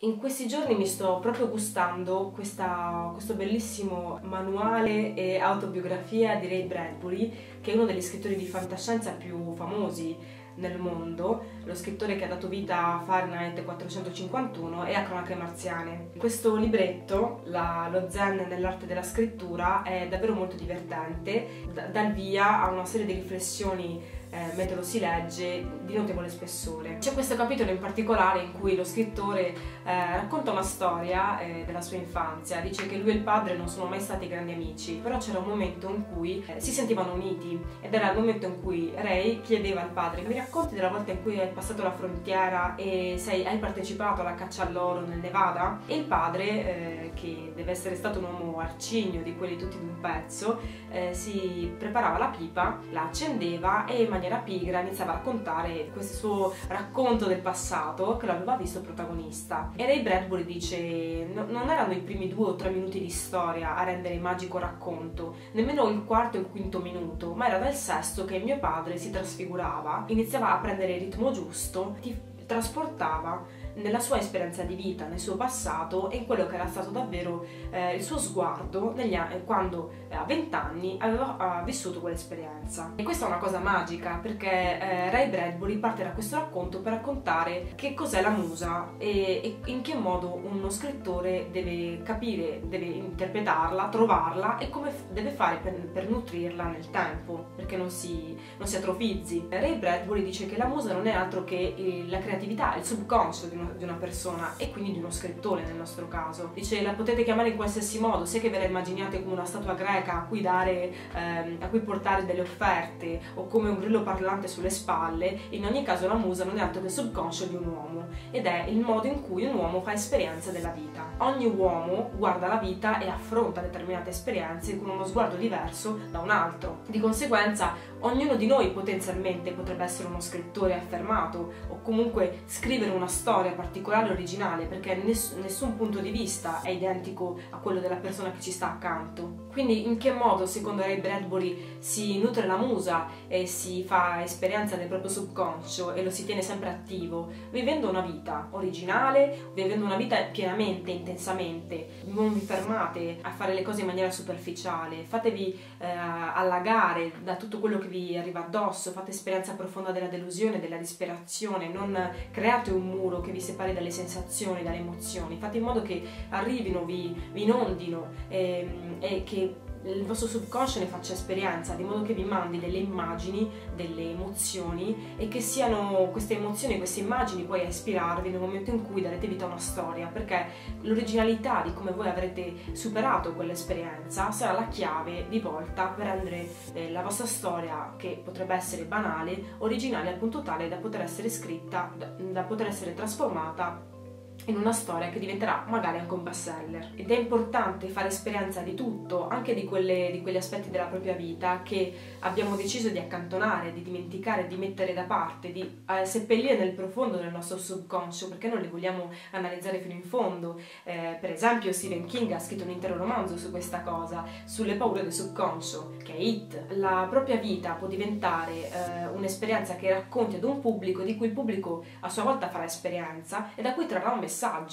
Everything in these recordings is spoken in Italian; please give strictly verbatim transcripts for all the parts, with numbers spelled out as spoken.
In questi giorni mi sto proprio gustando questa, questo bellissimo manuale e autobiografia di Ray Bradbury, che è uno degli scrittori di fantascienza più famosi nel mondo, lo scrittore che ha dato vita a Fahrenheit quattrocentocinquantuno e a Cronache Marziane. Questo libretto, la, lo zen nell'arte della scrittura, è davvero molto divertente, dà il via a una serie di riflessioni eh, mentre lo si legge di notevole spessore. C'è questo capitolo in particolare in cui lo scrittore eh, racconta una storia eh, della sua infanzia. Dice che lui e il padre non sono mai stati grandi amici, però c'era un momento in cui eh, si sentivano uniti, ed era il momento in cui Ray chiedeva al padre: mi racconti della volta in cui hai passato la frontiera e sei, hai partecipato alla caccia all'oro nel Nevada? E il padre, eh, che deve essere stato un uomo arcigno, di quelli tutti d'un pezzo, eh, si preparava la pipa, la accendeva e in maniera pigra iniziava a raccontare questo suo racconto del passato che lo aveva visto protagonista. E Ray Bradbury dice: no, non erano i primi due o tre minuti di storia a rendere magico racconto, nemmeno il quarto e il quinto minuto, ma era dal sesto che mio padre si trasfigurava, iniziava a prendere il ritmo giusto, ti trasportava nella sua esperienza di vita, nel suo passato e in quello che era stato davvero eh, il suo sguardo negli anni, quando eh, a vent'anni aveva eh, vissuto quell'esperienza. E questa è una cosa magica, perché eh, Ray Bradbury parte da questo racconto per raccontare che cos'è la musa e, e in che modo uno scrittore deve capire, deve interpretarla, trovarla e come deve fare per, per nutrirla nel tempo, perché non si, non si atrofizzi. Ray Bradbury dice che la musa non è altro che eh, la creatività, il subconscio di una di una persona, e quindi di uno scrittore nel nostro caso. Dice: la potete chiamare in qualsiasi modo, sia che ve la immaginiate come una statua greca a cui dare ehm, a cui portare delle offerte, o come un grillo parlante sulle spalle. In ogni caso la musa non è altro che il subconscio di un uomo, ed è il modo in cui un uomo fa esperienza della vita. Ogni uomo guarda la vita e affronta determinate esperienze con uno sguardo diverso da un altro. Di conseguenza ognuno di noi potenzialmente potrebbe essere uno scrittore affermato, o comunque scrivere una storia particolare e originale, perché ness- nessun punto di vista è identico a quello della persona che ci sta accanto. Quindi in che modo, secondo Ray Bradbury, si nutre la musa e si fa esperienza del proprio subconscio e lo si tiene sempre attivo? Vivendo una vita originale, vivendo una vita pienamente, intensamente. Non vi fermate a fare le cose in maniera superficiale, fatevi eh, allagare da tutto quello che vi arriva addosso, fate esperienza profonda della delusione, della disperazione, non create un muro che vi separi dalle sensazioni, dalle emozioni, fate in modo che arrivino, vi, vi inondino e, e che il vostro subconscio ne faccia esperienza, di modo che vi mandi delle immagini, delle emozioni, e che siano queste emozioni, queste immagini poi a ispirarvi nel momento in cui darete vita a una storia, perché l'originalità di come voi avrete superato quell'esperienza sarà la chiave di volta per rendere eh, la vostra storia, che potrebbe essere banale, originale al punto tale da poter essere scritta, da, da poter essere trasformata in una storia che diventerà magari anche un bestseller. Ed è importante fare esperienza di tutto, anche di, quelle, di quegli aspetti della propria vita che abbiamo deciso di accantonare, di dimenticare, di mettere da parte, di eh, seppellire nel profondo del nostro subconscio, perché non li vogliamo analizzare fino in fondo. Eh, per esempio Stephen King ha scritto un intero romanzo su questa cosa, sulle paure del subconscio, che è It. La propria vita può diventare eh, un'esperienza che racconti ad un pubblico, di cui il pubblico a sua volta farà esperienza e da cui trarrà un messaggio,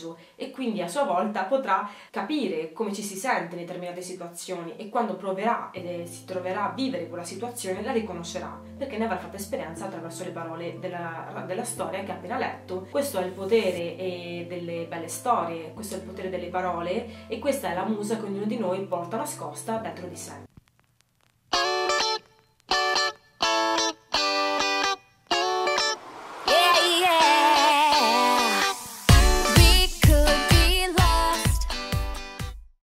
e quindi a sua volta potrà capire come ci si sente in determinate situazioni, e quando proverà e si troverà a vivere quella situazione la riconoscerà, perché ne avrà fatto esperienza attraverso le parole della, della storia che ha appena letto. Questo è il potere e delle belle storie, questo è il potere delle parole, e questa è la musa che ognuno di noi porta nascosta dentro di sé.